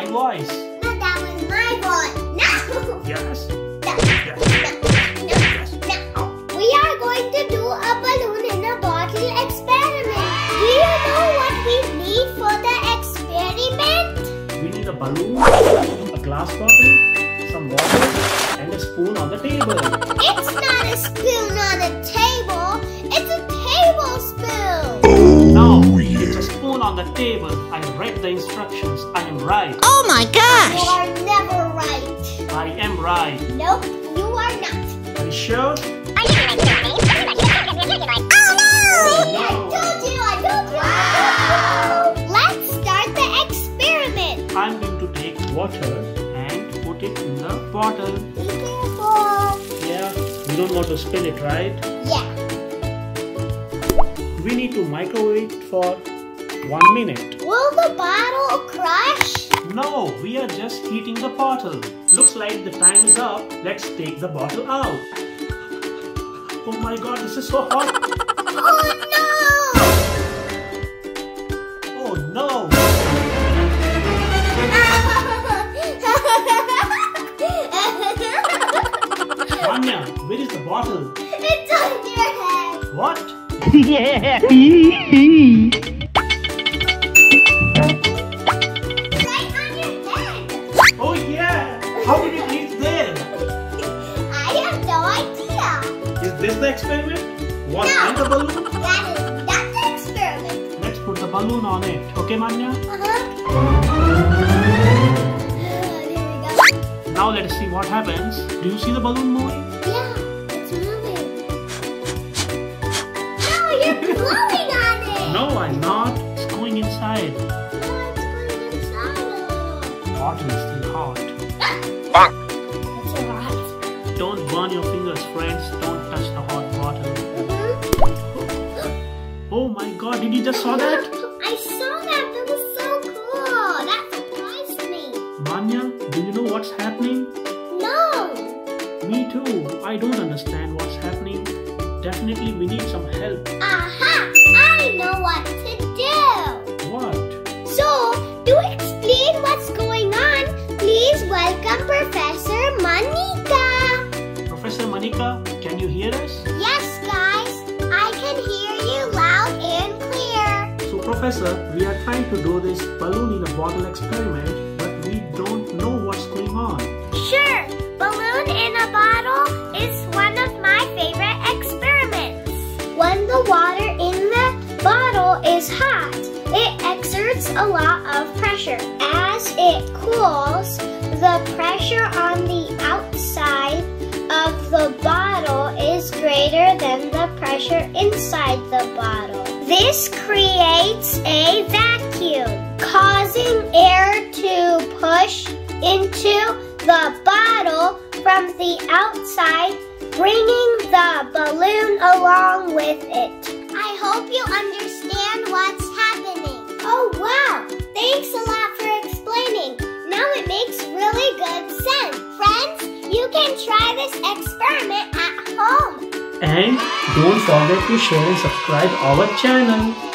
voice. No, that was my voice. No. Yes. No. We are going to do a balloon in a bottle experiment. Do you know what we need for the experiment? We need a balloon, a glass bottle, some water, and a spoon on the table. It's not a spoon on a table. It's a tablespoon. No, it's a spoon on the table. I read the instructions. I am right. Oh my gosh! You are never right. I am right. Nope, you are not. Are you sure? Oh no! I told you. Let's start the experiment. I'm going to take water and put it in the bottle. Be careful. Yeah, we don't want to spill it, right? Yeah. We need to microwave it for 1 minute. Will the bottle crush? No, we are just heating the bottle. Looks like the time is up. Let's take the bottle out. Oh my god, this is so hot. Oh no! Oh no! Maanya, where is the bottle? It's on your head. What? Right on your head. Oh yeah! How did it reach there? I have no idea. Is this the experiment? What No. kind of balloon? That is not the experiment. Let's put the balloon on it. Okay, Maanya? There we go. Now let's see what happens. Do you see the balloon moving? Yeah, it's moving. Oh, you're blowing on it. No, I'm not. It's going inside. No, it's going inside. Bottle is still hot. It's so hot. Don't burn your fingers, friends. Don't touch the hot bottle. Oh my god, did you just saw that? I saw that. That was so cool. That surprised me. Maanya, do you know what's happening? No. Me too. I don't understand what's happening. Definitely we need some help. Aha! I know what to do. What? So, to explain what's going on, please welcome Professor Manika. Professor Manika, can you hear us? Yes, guys. I can hear you loud and clear. So Professor, we are trying to do this balloon in a bottle experiment, but we don't know what's going on. Sure, balloon in a bottle is one of my favorite experiments. When the water in the bottle is hot, it exerts a lot of pressure. As it cools, the pressure on the outside of the bottle is greater than the pressure inside the bottle. This creates a vacuum, causing air to push into the bottle from the outside, bringing the balloon along with it. I hope you understand what's happening. Oh wow! Thanks a lot for explaining. Now it makes really good sense. Friends, you can try this experiment at home. And don't forget to share and subscribe our channel.